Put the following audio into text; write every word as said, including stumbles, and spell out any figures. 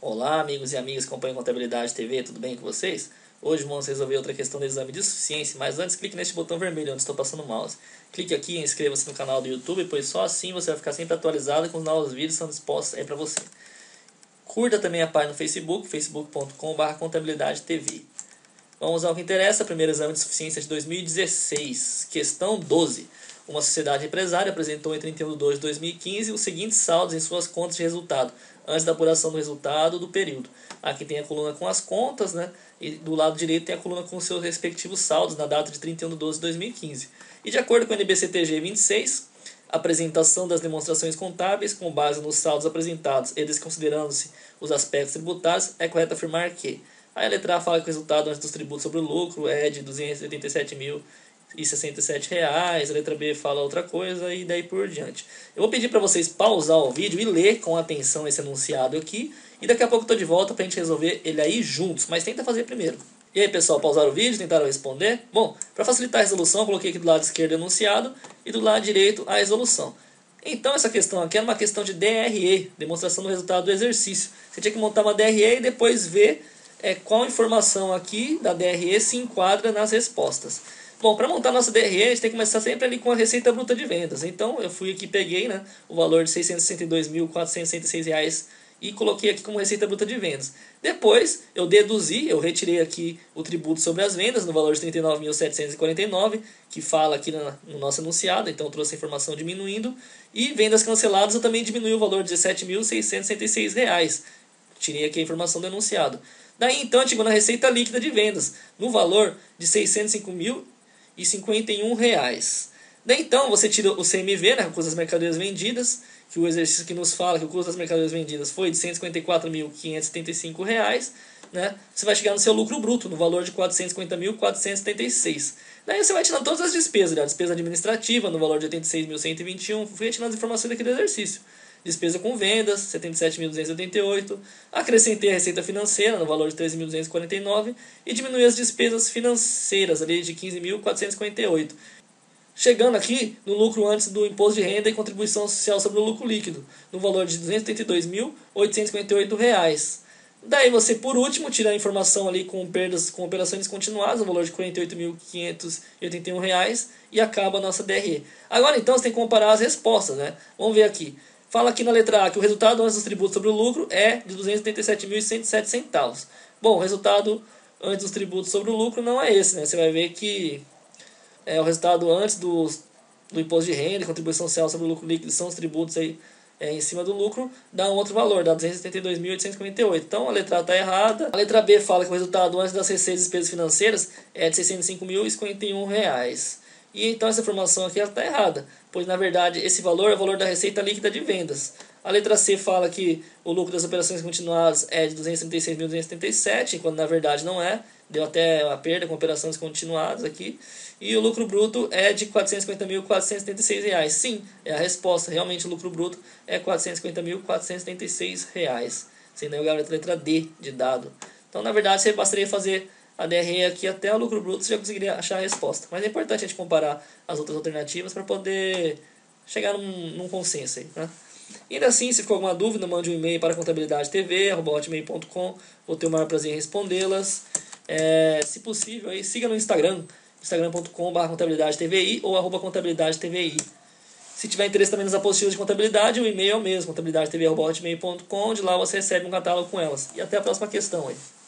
Olá, amigos e amigas que acompanham Contabilidade T V, tudo bem com vocês? Hoje vamos resolver outra questão do exame de suficiência, mas antes clique neste botão vermelho onde estou passando o mouse. Clique aqui e inscreva-se no canal do YouTube, pois só assim você vai ficar sempre atualizado com os novos vídeos sendo expostos aí para você. Curta também a página no Facebook, facebook ponto com barra contabilidade T V. Vamos ao que interessa, primeiro exame de suficiência de dois mil e dezesseis, questão doze. Uma sociedade empresária apresentou em trinta e um de dois de dois mil e quinze os seguintes saldos em suas contas de resultado, antes da apuração do resultado do período. Aqui tem a coluna com as contas, né? E do lado direito tem a coluna com seus respectivos saldos na data de trinta e um de doze de dois mil e quinze. E de acordo com o N B C T G vinte e seis, a apresentação das demonstrações contábeis com base nos saldos apresentados e desconsiderando-se os aspectos tributários, é correto afirmar que a letra A fala que o resultado antes dos tributos sobre o lucro é de duzentos e oitenta e sete mil e sessenta e sete reais, a letra B fala outra coisa e daí por diante. Eu vou pedir para vocês pausar o vídeo e ler com atenção esse enunciado aqui, e daqui a pouco eu estou de volta para a gente resolver ele aí juntos, mas tenta fazer primeiro. E aí pessoal, pausaram o vídeo, tentaram responder? Bom, para facilitar a resolução eu coloquei aqui do lado esquerdo o enunciado e do lado direito a resolução. Então essa questão aqui é uma questão de D R E, demonstração do resultado do exercício. Você tinha que montar uma D R E e depois ver é, qual informação aqui da D R E se enquadra nas respostas. Bom, para montar nossa D R E, a gente tem que começar sempre ali com a receita bruta de vendas. Então, eu fui aqui e peguei, né, o valor de seiscentos e sessenta e dois mil, quatrocentos e sessenta e seis reais e coloquei aqui como receita bruta de vendas. Depois, eu deduzi, eu retirei aqui o tributo sobre as vendas no valor de trinta e nove mil, setecentos e quarenta e nove, que fala aqui no, no nosso enunciado, então eu trouxe a informação diminuindo. E vendas canceladas eu também diminui o valor de dezessete mil, seiscentos e sessenta e seis reais. Tirei aqui a informação do enunciado. Daí, então, a gente chegou na receita líquida de vendas, no valor de seiscentos e cinco mil e cinquenta e um reais. Daí então você tira o C M V, né, o custo das mercadorias vendidas, que o exercício que nos fala que o custo das mercadorias vendidas foi de cento e cinquenta e quatro mil, quinhentos e setenta e cinco reais, né? Você vai chegar no seu lucro bruto, no valor de quatrocentos e cinquenta mil, quatrocentos e setenta e seis. Daí você vai tirando todas as despesas, né? A despesa administrativa no valor de oitenta e seis mil, cento e vinte e um, fui tirando as informações aqui do exercício. Despesa com vendas, setenta e sete mil, duzentos e oitenta e oito. Acrescentei a receita financeira, no valor de treze mil, duzentos e quarenta e nove. E diminui as despesas financeiras, ali de quinze mil, quatrocentos e cinquenta e oito. Chegando aqui no lucro antes do imposto de renda e contribuição social sobre o lucro líquido, no valor de duzentos e oitenta e dois mil, oitocentos e cinquenta e oito reais. Daí você, por último, tira a informação ali com perdas com operações continuadas, no valor de quarenta e oito mil, quinhentos e oitenta e um reais, e acaba a nossa D R E. Agora então você tem que comparar as respostas, né? Vamos ver aqui. Fala aqui na letra A que o resultado antes dos tributos sobre o lucro é de duzentos e oitenta e sete mil e cento e sete centavos. Bom, o resultado antes dos tributos sobre o lucro não é esse, né? Você vai ver que é, o resultado antes do, do imposto de renda e contribuição social sobre o lucro líquido são os tributos aí, é, em cima do lucro, dá um outro valor, dá duzentos e setenta e dois mil, oitocentos e cinquenta e oito. Então a letra A está errada. A letra B fala que o resultado antes das receitas e despesas financeiras é de seiscentos e cinco mil e cinquenta e um reais. E então essa informação aqui está errada, pois na verdade esse valor é o valor da receita líquida de vendas. A letra C fala que o lucro das operações continuadas é de duzentos e trinta e seis mil, duzentos e setenta e sete, enquanto na verdade não é. Deu até uma perda com operações continuadas aqui. E o lucro bruto é de quatrocentos e cinquenta mil, quatrocentos e setenta e seis reais. Sim, é a resposta. Realmente o lucro bruto é quatrocentos e cinquenta mil, quatrocentos e setenta e seis reais. Sem negar a letra D de dado. Então na verdade você bastaria fazer a D R E aqui até o lucro bruto, você já conseguiria achar a resposta. Mas é importante a gente comparar as outras alternativas para poder chegar num, num consenso aí, né? E ainda assim, se ficou alguma dúvida, mande um e-mail para contabilidade t v arroba hotmail ponto com. Vou ter o maior prazer em respondê-las. É, se possível, aí, siga no Instagram, instagram ponto com barra contabilidade T V I ou arroba contabilidade T V I. Se tiver interesse também nas apostilas de contabilidade, o e-mail é o mesmo, contabilidade t v arroba hotmail ponto com, de lá você recebe um catálogo com elas. E até a próxima questão aí.